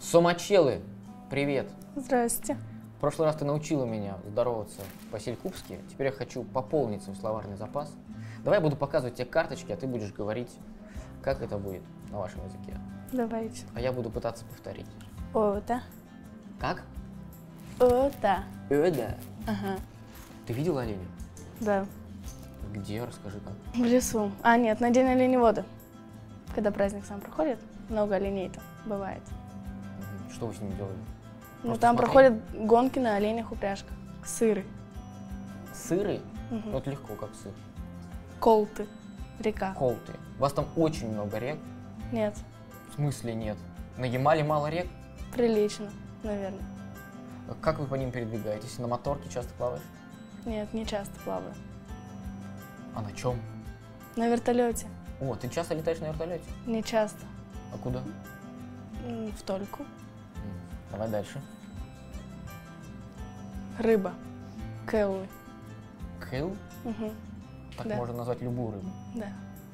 Сомачелы, привет. Здрасте. В прошлый раз ты научила меня здороваться по-селькупски. Теперь я хочу пополнить свой словарный запас. Давай я буду показывать тебе карточки, а ты будешь говорить, как это будет на вашем языке. Давайте. А я буду пытаться повторить. Ота. Как? Ота. Да. Ага. Ты видела оленя? Да. Где? Расскажи как. В лесу. А, нет, на день оленевода. Когда праздник сам проходит, много оленей там бывает. Что вы с ними делали? Ну, Просто там смотрели? проходят гонки на оленях упряжках. Сыры. Сыры? Мгм. Вот легко, как сыр. Колты. Река. Колты. У вас там очень много рек. Нет. В смысле нет? На Ямале мало рек? Прилично, наверное. Как вы по ним передвигаетесь? На моторке часто плаваешь? Нет, не часто плаваю. А на чем? На вертолете. О, ты часто летаешь на вертолете? Не часто. А куда? В Тольку. Давай дальше. Рыба. Кэллы. Кэл? Угу. Так Да. можно назвать любую рыбу. Да.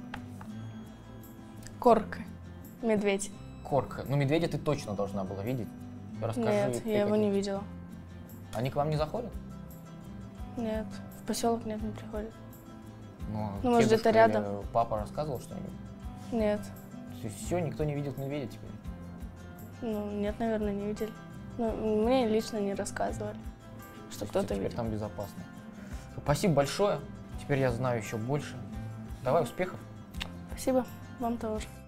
Корка. Медведь. Корка. Ну, медведя ты точно должна была видеть. Расскажи. Нет, ты я его не какие- видела. Они к вам не заходят? Нет, в поселок нет, не приходит. Ну, может, дедушка это рядом? или папа рассказывал что-нибудь? Нет. Все, никто не видел медведя теперь. Ну, нет, наверное, не видели. Ну, мне лично не рассказывали, что То есть кто-то теперь видел. там безопасно. Спасибо большое. Теперь я знаю еще больше. Давай, успехов. Спасибо, вам тоже.